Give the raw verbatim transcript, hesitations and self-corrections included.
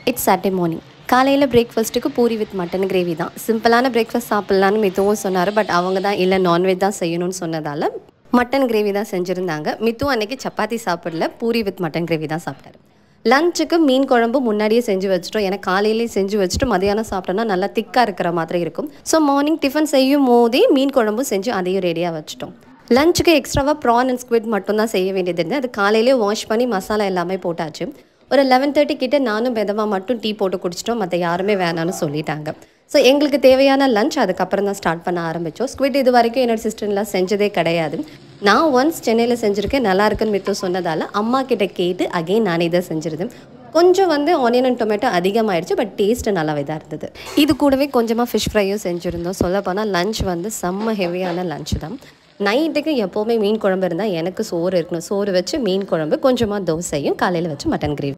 It's Saturday morning. காலையில் பிரேக்ஃபாஸ்ட்டுக்கு puri with mutton gravy தான். சிம்பிளான பிரேக்ஃபாஸ்ட் சாப்பிட்லான்னு மித்துவும் சொன்னார். பட் அவங்க தான் இல்லை நான்வெஜ் தான் செய்யணும்னு சொன்னதால் மட்டன் கிரேவி தான் செஞ்சுருந்தாங்க. மித்து அன்றைக்கி சப்பாத்தி சாப்பிடல, பூரி வித் மட்டன் கிரேவி தான் சாப்பிட்டாரு. லஞ்சுக்கு மீன் குழம்பு முன்னாடியே செஞ்சு வச்சுட்டோம். ஏன்னா காலையிலேயே செஞ்சு வச்சுட்டு மதியானம் சாப்பிட்டோன்னா நல்லா திக்காக இருக்கிற மாதிரி இருக்கும். ஸோ மார்னிங் டிஃபன் செய்யும் போதே மீன் குழம்பும் செஞ்சு அதையும் ரெடியாக வச்சுட்டோம். லஞ்சுக்கு எக்ஸ்ட்ராவாக ப்ரான் அண்ட் ஸ்குவிட் மட்டும் தான் செய்ய வேண்டியது இருந்தது. அது காலையிலே வாஷ் பண்ணி மசாலா எல்லாமே போட்டாச்சு. ஒரு லெவன் தேர்ட்டி கிட்டே நானும் பெதமாக மட்டும் டீ போட்டு குடிச்சிட்டோம். மற்ற யாருமே வேணான்னு சொல்லிட்டாங்க. ஸோ எங்களுக்கு தேவையான லஞ்ச் அதுக்கப்புறம் தான் ஸ்டார்ட் பண்ண ஆரம்பித்தோம். ஸ்குவிட் இது வரைக்கும் என்னோடய சிஸ்டர்லாம் செஞ்சதே கிடையாது. நான் ஒன்ஸ் சென்னையில் செஞ்சுருக்கேன், நல்லா இருக்குன்னு மித்து சொன்னதால் அம்மா கிட்ட கேட்டு அகெயின் நானே தான் செஞ்சுருந்தேன். கொஞ்சம் வந்து ஆனியன் அண்ட் டொமேட்டோ அதிகமாகிடுச்சு, பட் டேஸ்ட்டு நல்லாவே தான் இருந்தது. இது கூடவே கொஞ்சமாக ஃபிஷ் ஃப்ரையும் செஞ்சுருந்தோம். சொல்லப்போனால் லஞ்ச் வந்து செம்ம ஹெவியான லஞ்ச் தான். நைட்டுக்கு எப்போவுமே மீன் குழம்பு இருந்தால் எனக்கு சோறு இருக்கணும். சோறு வச்சு மீன் குழம்பு, கொஞ்சமாக தோசையும், காலையில் வச்சு மட்டன் கிரேவி.